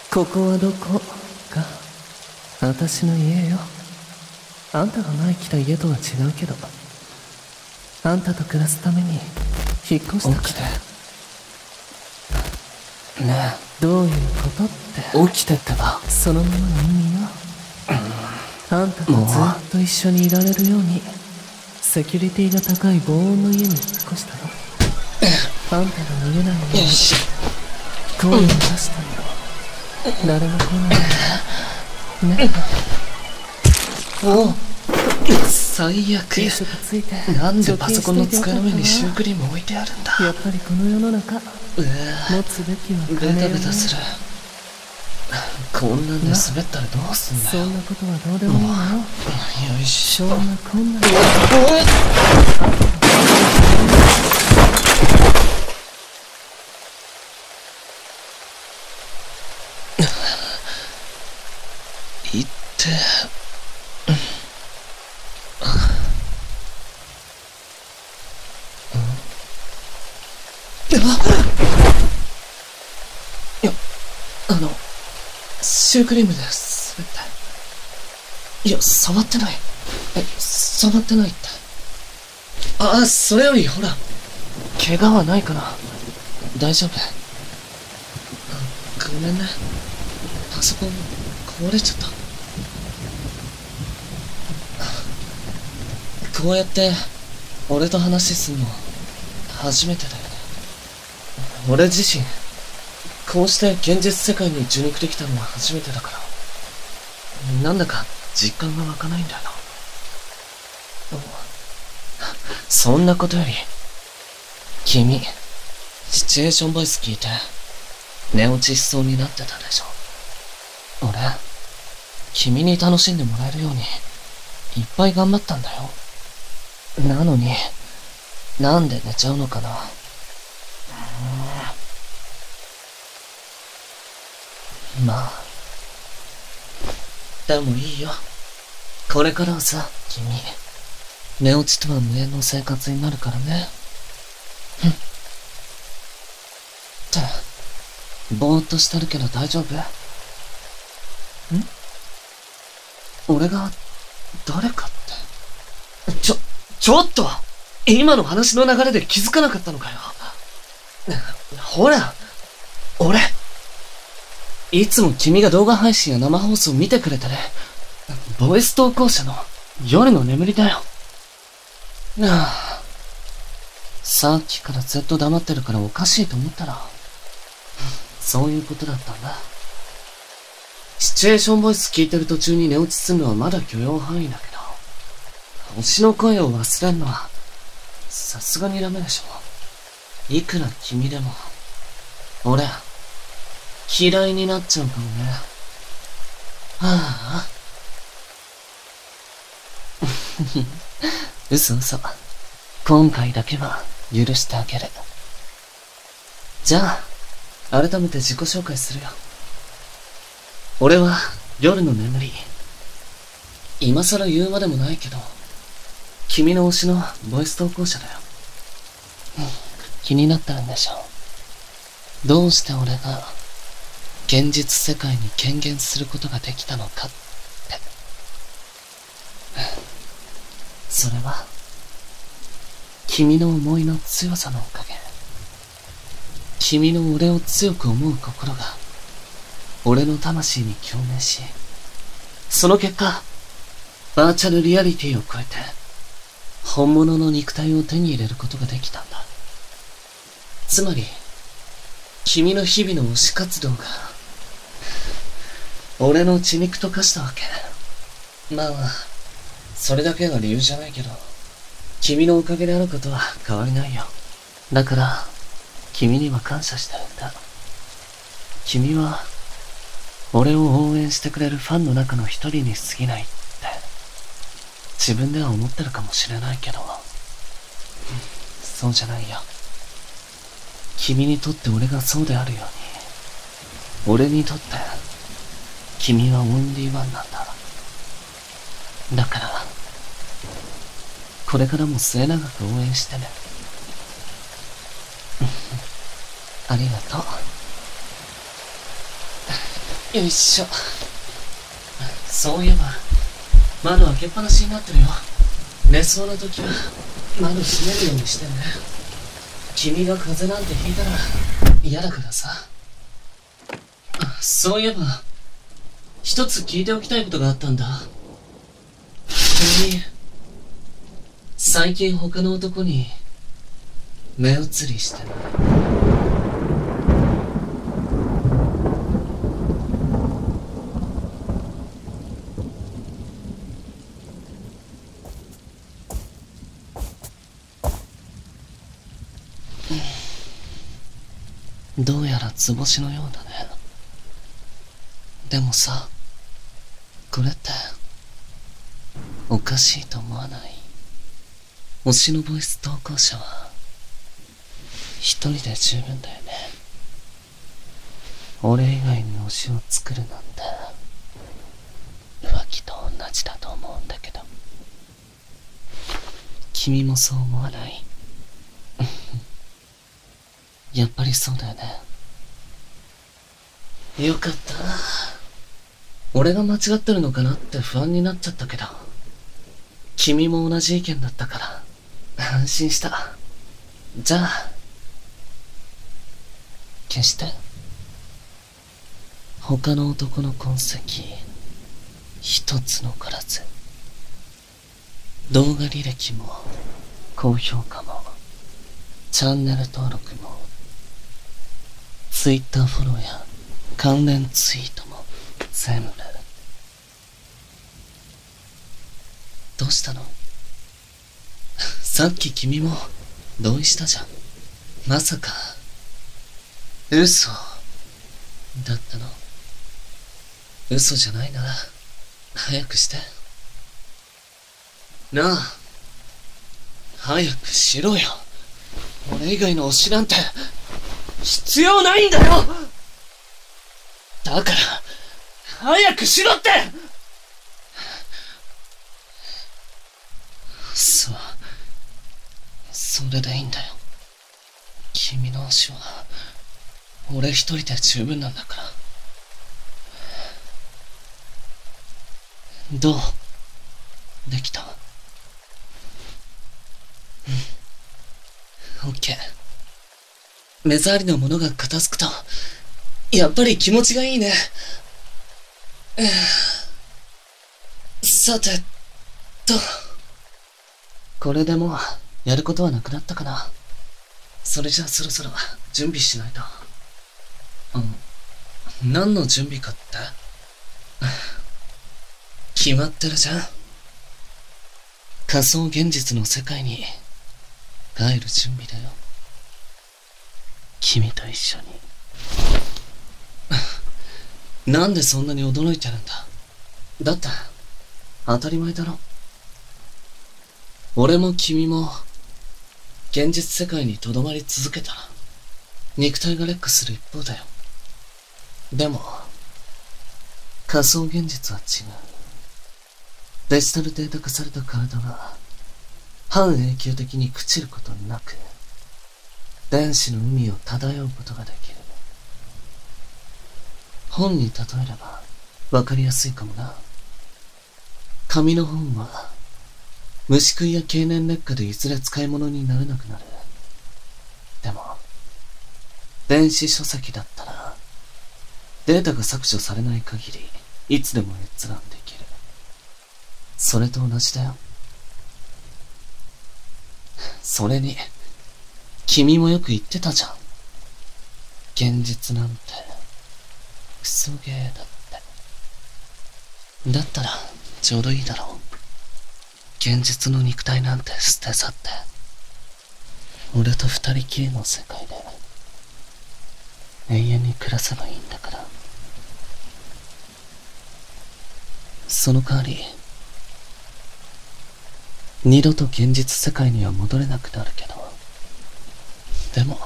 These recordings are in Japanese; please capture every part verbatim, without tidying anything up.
ここはどこか私の家よ。あんたが前来た家とは違うけど、あんたと暮らすために引っ越したから。 起きてねどういうことって。 起きてってば。 そのままの意味よ。あんたとずっと一緒にいられるようにセキュリティが高い防音の家に引っ越したの。あんたが逃げないように声を出したの。誰も来ないね。 おう、最悪。 住所がついてなんでパソコンの机の上にシュークリーム置いてあるんだ。 やっぱりこの世の中うわ持つべきはベ金よね。 タベタする。こんなんで滑ったらどうすんだよ。 そんなことはどうでもいいのよ。 よいしょ。 そんなこんないっていや、あのシュークリームで滑った。いや、触ってない。え、触ってないって。あ、それよりほら、怪我はないかな。大丈夫。ごめんね、パソコン壊れちゃった。こうやって俺と話すんの初めてだよね。俺自身こうして現実世界に受肉できたのは初めてだから、なんだか実感が湧かないんだよな。そんなことより、君シチュエーションボイス聞いて寝落ちしそうになってたでしょ。俺君に楽しんでもらえるようにいっぱい頑張ったんだよ。なのになんで寝ちゃうのかな。まあでもいいよ。これからはさ、君寝落ちとは無縁の生活になるからね。ふんってぼーっとしてるけど大丈夫？ん？俺が誰かって。ちょ、ちょっと今の話の流れで気づかなかったのかよ。ほら、俺いつも君が動画配信や生放送見てくれてね、ボイス投稿者の夜の眠りだよ。なあ、さっきからずっと黙ってるからおかしいと思ったら、そういうことだったんだ。シチュエーションボイス聞いてる途中に寝落ちするのはまだ許容範囲だけど、推しの声を忘れるのはさすがにダメでしょ。いくら君でも俺嫌いになっちゃうかもね。はあ嘘嘘、今回だけは許してあげる。じゃあ改めて自己紹介するよ。俺は夜の眠り。今更言うまでもないけど君の推しのボイス投稿者だよ。気になったんでしょう。どうして俺が現実世界に権限することができたのかって。それは君の思いの強さのおかげ。君の俺を強く思う心が俺の魂に共鳴し、その結果バーチャルリアリティを超えて本物の肉体を手に入れることができたんだ。つまり君の日々の推し活動が俺の血肉と化したわけ。まあそれだけが理由じゃないけど、君のおかげであることは変わりないよ。だから君には感謝してるんだ。君は俺を応援してくれるファンの中の一人に過ぎないって自分では思ってるかもしれないけど、そうじゃないよ。君にとって俺がそうであるように、俺にとって君はオンリーワンなんだ。だからこれからも末永く応援してね。ありがとう。 よいしょ。そういえば窓開けっぱなしになってるよ。寝そうな時は窓閉めるようにしてね。君が風邪なんてひいたら嫌だからさ。そういえば一つ聞いておきたいことがあったんだ。君最近他の男に目移りしてない？どうやら図星のようだね。でもさ、これっておかしいと思わない？星のボイス投稿者は一人で十分だよね。俺以外に推しを作るなんて浮気と同じだと思うんだけど、君もそう思わない？やっぱりそうだよね。よかった。俺が間違ってるのかなって不安になっちゃったけど、君も同じ意見だったから安心した。じゃあ消して。他の男の痕跡一つ残らず、動画履歴も高評価もチャンネル登録も Twitter フォローや関連ツイートも全部。どうしたの？さっき君も同意したじゃん。まさか嘘だったの？嘘じゃないなら早くして。なあ、早くしろよ。俺以外の推しなんて必要ないんだよ。だから早くしろって。そう、それでいいんだよ。君の推しは俺一人で十分なんだから。どう？できた？うん、オッケー。目障りなものが片付くとやっぱり気持ちがいいね。さてと、これでもうやることはなくなったかな。それじゃあそろそろ準備しないと。うん、何の準備かって？決まってるじゃん。仮想現実の世界に帰る準備だよ。君と一緒に。なんでそんなに驚いてるんだ？だって当たり前だろ。俺も君も現実世界にとどまり続けたら肉体が劣化する一方だよ。でも仮想現実は違う。デジタルデータ化された体が半永久的に朽ちることなく電子の海を漂うことができる。本に例えればわかりやすいかもな。紙の本は虫食いや経年劣化でいずれ使い物にならなくなる。でも電子書籍だったらデータが削除されない限りいつでも閲覧できる。それと同じだよ。それに君もよく言ってたじゃん。現実なんてクソゲーだって。だったらちょうどいいだろう。現実の肉体なんて捨て去って俺と二人きりの世界で永遠に暮らせばいいんだから。その代わり二度と現実世界には戻れなくなるけど、でも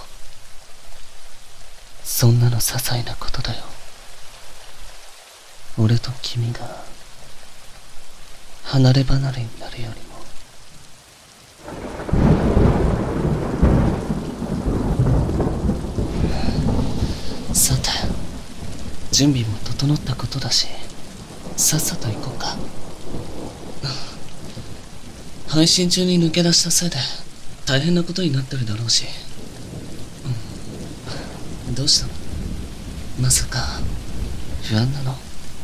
そんなの些細なことだよ。俺と君が離れ離れになるよりも。さて準備も整ったことだし、さっさと行こうか。配信中に抜け出したせいで大変なことになってるだろうし、うん、どうしたの？まさか不安なの？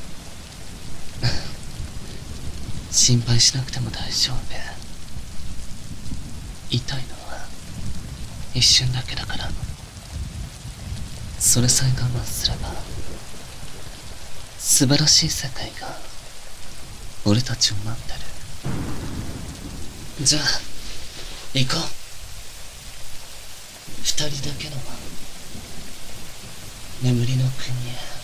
心配しなくても大丈夫。痛いのは一瞬だけだから。それさえ我慢すれば素晴らしい世界が俺たちを待ってる。じゃあ行こう。二人だけの眠りの国へ。